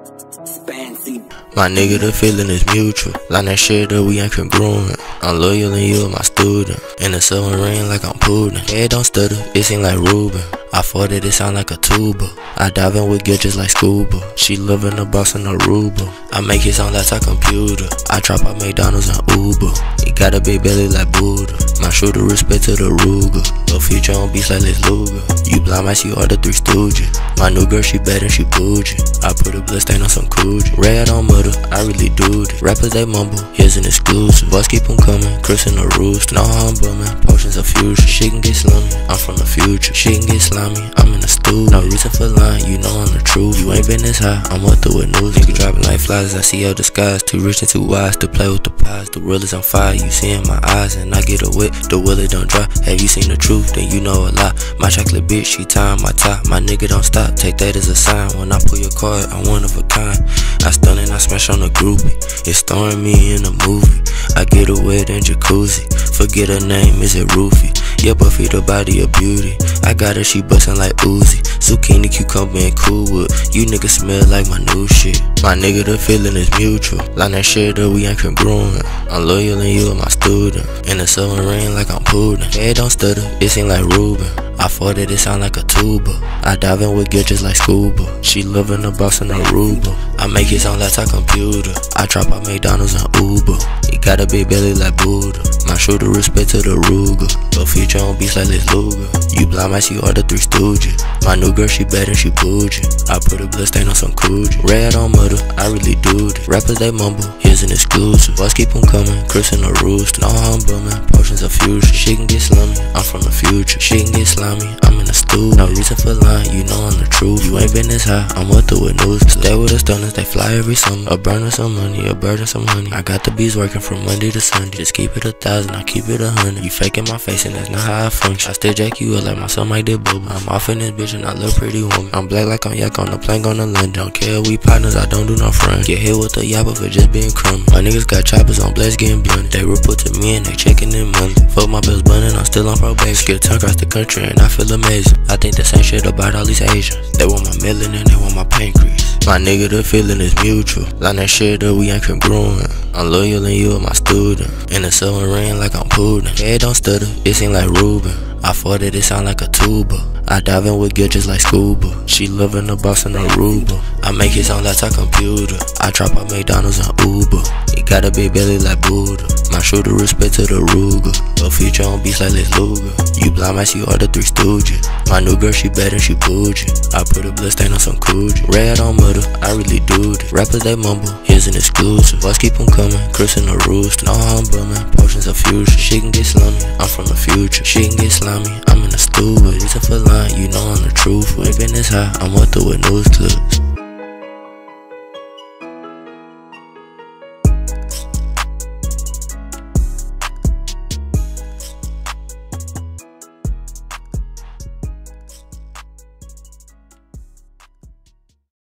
My nigga, the feeling is mutual. Line that shit up, we ain't congruent. I'm loyal and you are my student. In the submarine like I'm Putin. Head don't stutter, it seem like Ruben. I thought it sound like a tuba. I dive in with gear just like scuba. She loving the boss in Aruba. I make it sound like a computer. I drop out McDonald's and Uber. He got a big belly like Buddha. My shooter respect to the Ruger. No future on beats like Lex Luger. You blind mice, you are the Three Stooges. My new girl, she bad and she bougie. I put a blood stain on some Coogee. Red on murder, I really do it. Rappers they mumble, here's an exclusive. Boys keep them coming, Chris and the rooster. Know how I'm bumming, potions of fusion. She can get slummy, I'm from the future. She can get slimy, I'm in the stew. No reason for lying, you know I'm the truth. You ain't been this high, I'm up through with news. Nigga dropping like flies, I see your disguise. Too rich and too wise to play with the pies. The world is on fire, you see in my eyes. And I get a whip, the willie don't dry. Have you seen the truth, then you know a lot. My chocolate bitch, she tying my tie. My nigga don't stop, take that as a sign. When I pull your card, I'm one of a kind. I stun and I smash on the groupie. It's starring me in a movie. I get a wet in jacuzzi. Forget her name, is it Roofy? Yeah, Buffy the body of beauty. I got her, she bustin' like Uzi. Zucchini, cucumber, and Cool Wood. You niggas smell like my new shit. My nigga, the feeling is mutual. Line that shit up, we ain't congruent. I'm loyal and you are my student. In the submarine like I'm Putin. Head don't stutter, it seem like Ruben. I thought it sound like a tuba. I dive in with gear just like scuba. She loving the boss in Aruba. I make it sound like a computer. I drop out McDonald's and Uber. He got a big belly like Buddha. My shooter respect to the Ruger. But future on beats like Lex Luger. You blind mice, you are the Three Stooges. My new girl, she bad and she bougie. I put a blood stain on some Coogee. Red on murder, I really do it. Rappers they mumble, here's an exclusive. Boys keep them coming, Chris and the rooster. Know how I'm bumming, potions of fusion. She can get slummy, I'm from the future. She can get slimy, I'm in the stew. No reason for lying, you know I'm the truth. You ain't been this high, I'm up through with news. Stay with the stunners, they fly every summer. A burner some money, a bird and some honey. I got the bees working from Monday to Sunday. Just keep it 1,000, I keep it 100. You faking my face and that's not how I function. I still jack you up like my son Mike did bubble. I'm off in this bitch and I love pretty woman. I'm black like I'm yak on the plane going to London. Don't care if we partners, I don't do no friends. Get hit with a yapper for just being crummy. My niggas got choppers on blast getting blunted. They report to me and they checking in money. Fuck my bills bunning, I'm still on probation. Skip tongue across the country and I feel amazing. I think the same shit about all these Asians. They want my melon and they want my pancreas. My nigga, the feeling is mutual. Line that shit up, we ain't congruent. I'm loyal and you are my student. In the submarine like I'm Putin. Head don't stutter, it seem like Ruben. I thought it sound like a tuba. I dive in with gear just like scuba. She loving the boss in Aruba. I make it sound like a computer. I drop out McDonald's and Uber. He got a big belly like Buddha. My shooter respect to the Ruger. But future on beats like Lex Luger. You blind mice, you are the Three Stooges. My new girl, she bad and she bougie. I put a blood stain on some Coogee. Red on murder, I really do it. Rappers they mumble, here's an exclusive. Boys keep them coming, Chris and the rooster. Know how I'm bumming, potions of fusion. She can get slummy, I'm from the future. She can get slimy, I'm in the stew. Reason for lying, you know I'm the truth. We ain't been this high, I'm up through with news clips.